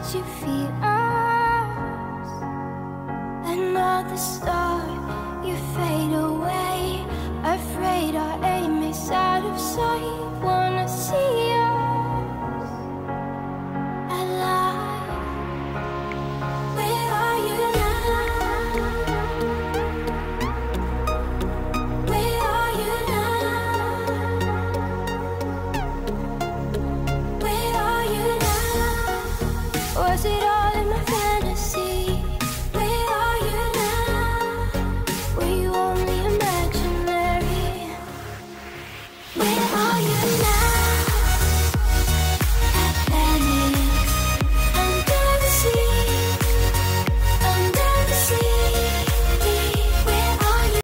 you feel us. Another star, you fade away. Afraid our aim is out of sight. Wanna see us alive. Where are you now? Where are you now? Where are you now? Was it